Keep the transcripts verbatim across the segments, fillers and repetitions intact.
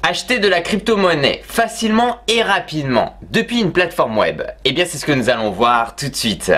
Acheter de la crypto-monnaie facilement et rapidement depuis une plateforme web. Eh bien c'est ce que nous allons voir tout de suite.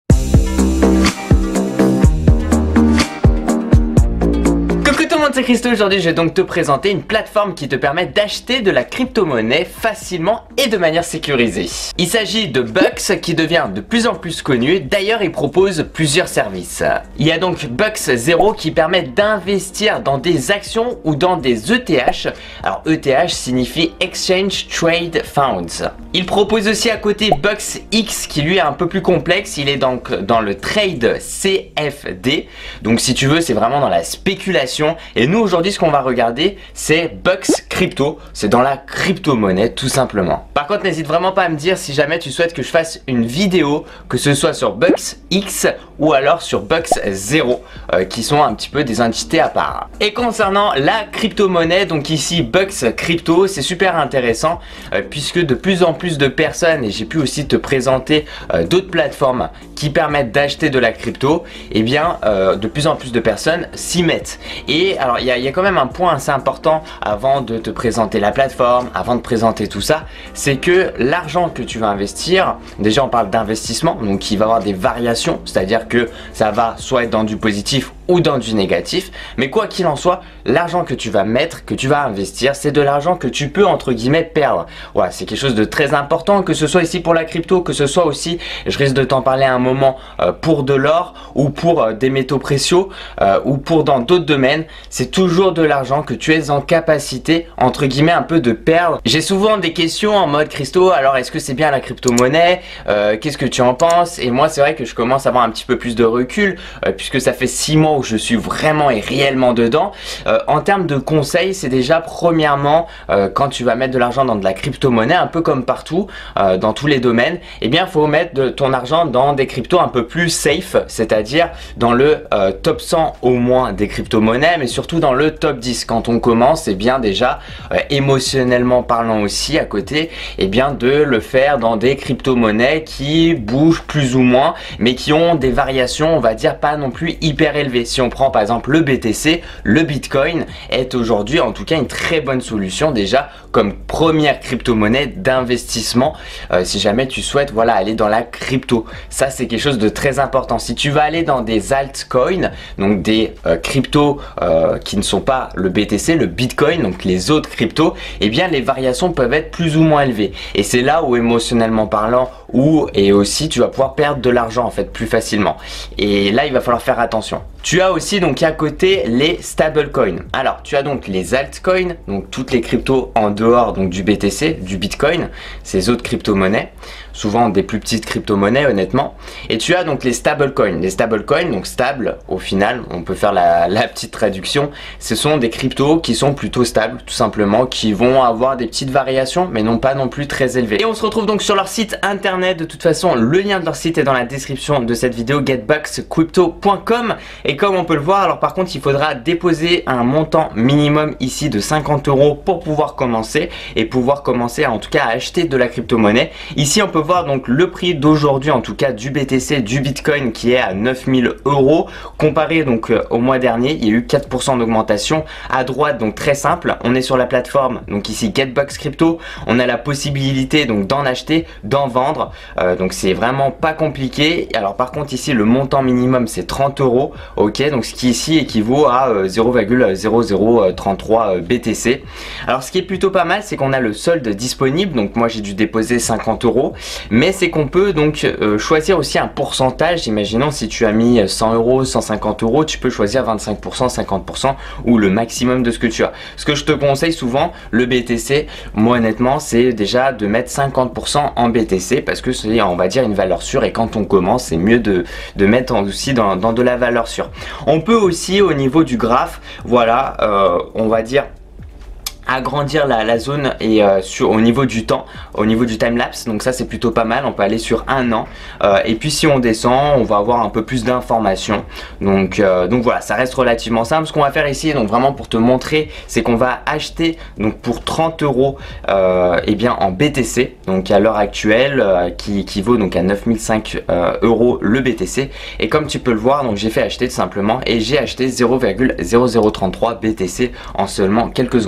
C'est Christo, aujourd'hui je vais donc te présenter une plateforme qui te permet d'acheter de la crypto-monnaie facilement et de manière sécurisée. Il s'agit de Bucks qui devient de plus en plus connu, d'ailleurs il propose plusieurs services. Il y a donc Bucks Zero qui permet d'investir dans des actions ou dans des E T H. Alors E T H signifie Exchange Trade Funds. Il propose aussi à côté Bucks X qui lui est un peu plus complexe, il est donc dans le Trade C F D. Donc si tu veux c'est vraiment dans la spéculation. Et nous aujourd'hui ce qu'on va regarder c'est Bucks Crypto, c'est dans la crypto-monnaie tout simplement. Par contre n'hésite vraiment pas à me dire si jamais tu souhaites que je fasse une vidéo, que ce soit sur Bucks X ou alors sur Bucks Zero, euh, qui sont un petit peu des entités à part. Et concernant la crypto-monnaie, donc ici Bucks Crypto, c'est super intéressant euh, puisque de plus en plus de personnes, et j'ai pu aussi te présenter euh, d'autres plateformes qui permettent d'acheter de la crypto, et eh bien euh, de plus en plus de personnes s'y mettent. Et alors il y, y a quand même un point assez important avant de te présenter la plateforme, avant de présenter tout ça, c'est que l'argent que tu vas investir, déjà on parle d'investissement, donc il va y avoir des variations, c'est-à-dire que ça va soit être dans du positif ou dans du négatif, mais quoi qu'il en soit, l'argent que tu vas mettre, que tu vas investir, c'est de l'argent que tu peux entre guillemets perdre. Voilà, c'est quelque chose de très important, que ce soit ici pour la crypto, que ce soit aussi, je risque de t'en parler à un moment, euh, pour de l'or ou pour euh, des métaux précieux euh, ou pour dans d'autres domaines, c'est toujours de l'argent que tu es en capacité entre guillemets un peu de perdre. J'ai souvent des questions en mode Christo, alors est-ce que c'est bien la crypto-monnaie, euh, qu'est-ce que tu en penses? Et moi c'est vrai que je commence à avoir un petit peu plus de recul euh, puisque ça fait six mois où je suis vraiment et réellement dedans. Euh, en termes de conseils, c'est déjà premièrement euh, quand tu vas mettre de l'argent dans de la crypto-monnaie, un peu comme partout euh, dans tous les domaines, eh bien il faut mettre de ton argent dans des cryptos un peu plus safe, c'est-à-dire dans le euh, top cent au moins des crypto-monnaies, mais surtout dans le top dix. Quand on commence, eh bien déjà euh, émotionnellement parlant aussi à côté, eh bien de le faire dans des crypto-monnaies qui bougent plus ou moins, mais qui ont des variations, on va dire pas non plus hyper élevées. Si on prend par exemple le B T C, le Bitcoin est aujourd'hui en tout cas une très bonne solution déjà comme première crypto-monnaie d'investissement euh, si jamais tu souhaites voilà aller dans la crypto. Ça c'est quelque chose de très important. Si tu vas aller dans des altcoins, donc des euh, cryptos euh, qui ne sont pas le B T C, le Bitcoin, donc les autres cryptos, eh bien les variations peuvent être plus ou moins élevées. Et c'est là où émotionnellement parlant, ou et aussi tu vas pouvoir perdre de l'argent en fait plus facilement. Et là il va falloir faire attention. Tu as aussi donc à côté les stablecoins. Alors tu as donc les altcoins, donc toutes les cryptos en dehors donc du B T C, du Bitcoin, ces autres crypto-monnaies, souvent des plus petites crypto-monnaies honnêtement. Et tu as donc les stablecoins. Les stablecoins, donc stable au final, on peut faire la, la petite traduction, ce sont des cryptos qui sont plutôt stables tout simplement, qui vont avoir des petites variations mais non pas non plus très élevées. Et on se retrouve donc sur leur site internet, de toute façon le lien de leur site est dans la description de cette vidéo, get bucks crypto point com. Et comme on peut le voir, alors par contre il faudra déposer un montant minimum ici de cinquante euros pour pouvoir commencer et pouvoir commencer en tout cas à acheter de la crypto-monnaie. Ici on peut voir donc le prix d'aujourd'hui en tout cas du B T C, du Bitcoin qui est à neuf mille euros comparé donc euh, au mois dernier. Il y a eu quatre pour cent d'augmentation. À droite donc très simple, on est sur la plateforme donc ici Get Bucks Crypto, on a la possibilité donc d'en acheter, d'en vendre, euh, donc c'est vraiment pas compliqué. Alors par contre ici le montant minimum c'est trente euros. Ok, donc ce qui ici équivaut à euh, zéro virgule zéro zéro trente-trois B T C. Alors ce qui est plutôt pas mal, c'est qu'on a le solde disponible, donc moi j'ai dû déposer cinquante euros, mais c'est qu'on peut donc euh, choisir aussi un pourcentage. Imaginons si tu as mis cent euros, cent cinquante euros, tu peux choisir vingt-cinq pour cent, cinquante pour cent ou le maximum de ce que tu as. Ce que je te conseille souvent, le B T C, moi honnêtement, c'est déjà de mettre cinquante pour cent en B T C parce que c'est on va dire une valeur sûre et quand on commence, c'est mieux de, de mettre aussi dans, dans de la valeur sûre. On peut aussi au niveau du graphe, voilà, euh, on va dire agrandir la, la zone et euh, sur, au niveau du temps, au niveau du timelapse, donc ça c'est plutôt pas mal. On peut aller sur un an euh, et puis si on descend on va avoir un peu plus d'informations, donc, euh, donc voilà, ça reste relativement simple. Ce qu'on va faire ici, donc vraiment pour te montrer, c'est qu'on va acheter donc pour trente euros euh, et bien en B T C, donc à l'heure actuelle euh, qui équivaut donc à neuf mille cinq euh, euros le B T C. Et comme tu peux le voir, donc j'ai fait acheter tout simplement et j'ai acheté zéro virgule zéro zéro trente-trois B T C en seulement quelques secondes. C'était hyper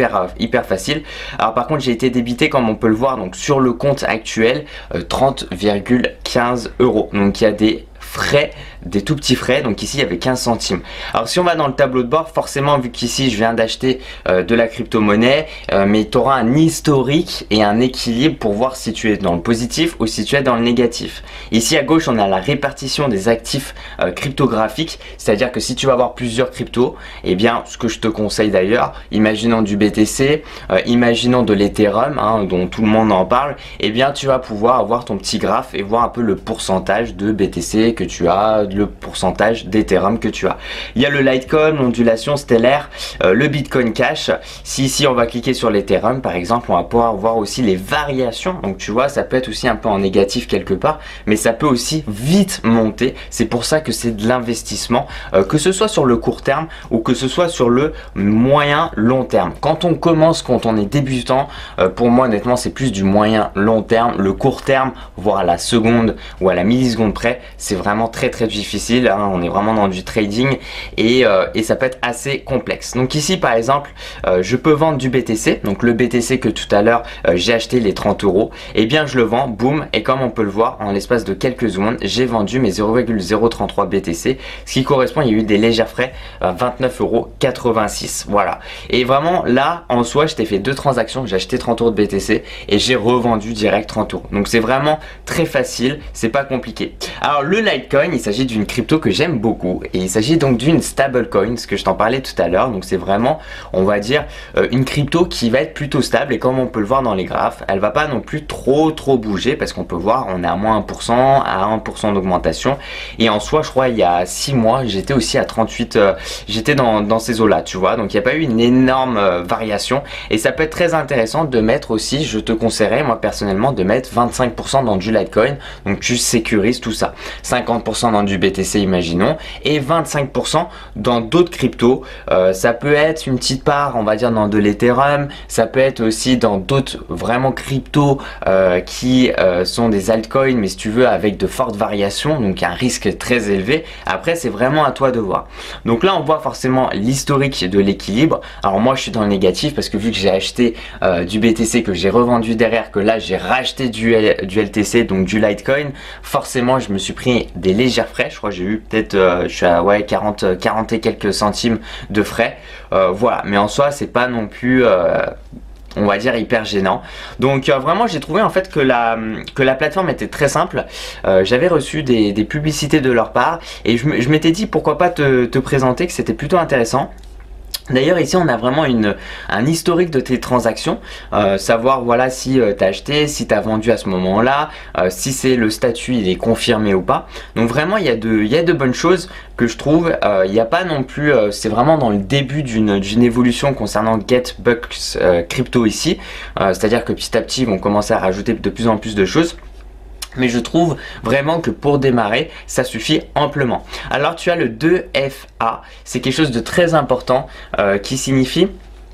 hyper, hyper facile. Alors par contre j'ai été débité comme on peut le voir donc sur le compte actuel euh, trente virgule quinze euros. Donc il y a des frais, des tout petits frais, donc ici il y avait quinze centimes. Alors si on va dans le tableau de bord, forcément vu qu'ici je viens d'acheter euh, de la crypto-monnaie, euh, mais tu auras un historique et un équilibre pour voir si tu es dans le positif ou si tu es dans le négatif. Ici à gauche on a la répartition des actifs euh, cryptographiques, c'est à dire que si tu vas avoir plusieurs cryptos, et eh bien ce que je te conseille d'ailleurs, imaginons du B T C, euh, imaginons de l'Ethereum hein, dont tout le monde en parle, et eh bien tu vas pouvoir avoir ton petit graphe et voir un peu le pourcentage de B T C que tu as, le pourcentage d'Ethereum que tu as. Il y a le Litecoin, l'ondulation stellaire, euh, le Bitcoin Cash. Si ici on va cliquer sur l'Ethereum par exemple, on va pouvoir voir aussi les variations. Donc tu vois, ça peut être aussi un peu en négatif quelque part, mais ça peut aussi vite monter. C'est pour ça que c'est de l'investissement, euh, que ce soit sur le court terme ou que ce soit sur le moyen long terme. Quand on commence, quand on est débutant, euh, pour moi honnêtement c'est plus du moyen long terme. Le court terme, voire à la seconde ou à la milliseconde près, c'est vraiment très très difficile, hein. On est vraiment dans du trading et, euh, et ça peut être assez complexe. Donc ici par exemple euh, je peux vendre du B T C, donc le B T C que tout à l'heure euh, j'ai acheté les trente euros, et bien je le vends, boum, et comme on peut le voir en l'espace de quelques secondes j'ai vendu mes zéro virgule zéro trente-trois B T C, ce qui correspond, il y a eu des légers frais, euh, vingt-neuf euros quatre-vingt-six, voilà. Et vraiment là en soi je t'ai fait deux transactions, j'ai acheté trente euros de B T C et j'ai revendu direct trente euros, donc c'est vraiment très facile, c'est pas compliqué. Alors le Litecoin, il s'agit d'une crypto que j'aime beaucoup et il s'agit donc d'une stablecoin, ce que je t'en parlais tout à l'heure. Donc c'est vraiment, on va dire, euh, une crypto qui va être plutôt stable et comme on peut le voir dans les graphes, elle va pas non plus trop trop bouger parce qu'on peut voir, on est à moins un pour cent, à un pour cent d'augmentation et en soi, je crois, il y a six mois, j'étais aussi à trente-huit, euh, j'étais dans, dans ces eaux-là, tu vois. Donc il n'y a pas eu une énorme euh, variation et ça peut être très intéressant de mettre aussi, je te conseillerais, moi personnellement, de mettre vingt-cinq pour cent dans du Litecoin, donc tu sécurises tout ça. cinquante pour cent dans du B T C imaginons et vingt-cinq pour cent dans d'autres cryptos. Euh, ça peut être une petite part on va dire dans de l'Ethereum, ça peut être aussi dans d'autres vraiment cryptos euh, qui euh, sont des altcoins mais si tu veux avec de fortes variations, donc un risque très élevé. Après c'est vraiment à toi de voir. Donc là on voit forcément l'historique de l'équilibre. Alors moi je suis dans le négatif parce que vu que j'ai acheté euh, du B T C que j'ai revendu derrière, que là j'ai racheté du, L du L T C donc du Litecoin, forcément je me suis pris des légers frais. Je crois que j'ai eu peut-être euh, je suis à ouais, quarante, quarante et quelques centimes de frais, euh, voilà, mais en soi c'est pas non plus euh, on va dire hyper gênant. Donc euh, vraiment j'ai trouvé en fait que la, que la plateforme était très simple. euh, J'avais reçu des, des publicités de leur part et je m'étais dit pourquoi pas te, te présenter, que c'était plutôt intéressant. D'ailleurs ici on a vraiment une, un historique de tes transactions, euh, savoir voilà si euh, tu as acheté, si tu as vendu à ce moment là, euh, si c'est le statut il est confirmé ou pas. Donc vraiment il y a de, il y a de bonnes choses que je trouve, euh, il n'y a pas non plus, euh, c'est vraiment dans le début d'une d'une évolution concernant GetBucks euh, Crypto ici, euh, c'est à dire que petit à petit ils vont commencer à rajouter de plus en plus de choses. Mais je trouve vraiment que pour démarrer, ça suffit amplement. Alors tu as le deux F A, c'est quelque chose de très important euh, qui signifie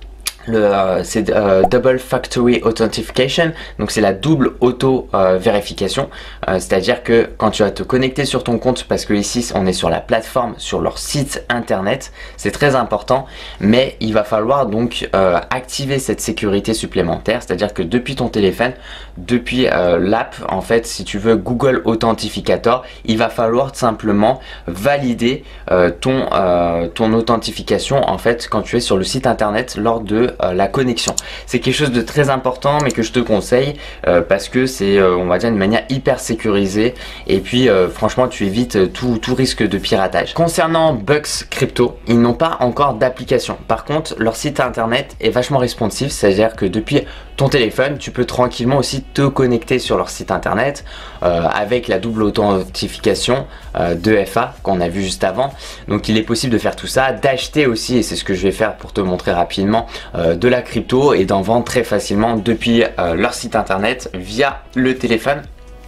le euh, c'est euh, Double Factory Authentication, donc c'est la double auto euh, vérification, euh, c'est à dire que quand tu vas te connecter sur ton compte, parce que ici on est sur la plateforme, sur leur site internet, c'est très important, mais il va falloir donc euh, activer cette sécurité supplémentaire, c'est à dire que depuis ton téléphone, depuis euh, l'app en fait, si tu veux Google Authentificator, il va falloir simplement valider euh, ton, euh, ton authentification en fait quand tu es sur le site internet lors de Euh, la connexion. C'est quelque chose de très important mais que je te conseille euh, parce que c'est euh, on va dire une manière hyper sécurisée et puis euh, franchement tu évites tout, tout risque de piratage. Concernant Bucks Crypto, ils n'ont pas encore d'application. Par contre leur site internet est vachement responsive, c'est à dire que depuis ton téléphone tu peux tranquillement aussi te connecter sur leur site internet euh, avec la double authentification euh, de F A qu'on a vu juste avant. Donc il est possible de faire tout ça, d'acheter aussi, et c'est ce que je vais faire pour te montrer rapidement, euh, de la crypto et d'en vendre très facilement depuis euh, leur site internet via le téléphone.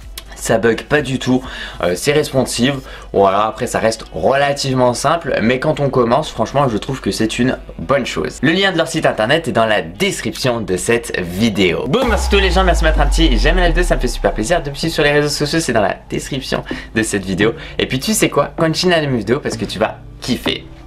Ça bug pas du tout, euh, c'est responsive, voilà, après ça reste relativement simple, mais quand on commence, franchement je trouve que c'est une bonne chose. Le lien de leur site internet est dans la description de cette vidéo. Boum, merci à tous les gens, merci de mettre un petit j'aime la vidéo, ça me fait super plaisir. De me suivre sur les réseaux sociaux, c'est dans la description de cette vidéo. Et puis tu sais quoi, continue à aimer mes vidéos parce que tu vas kiffer.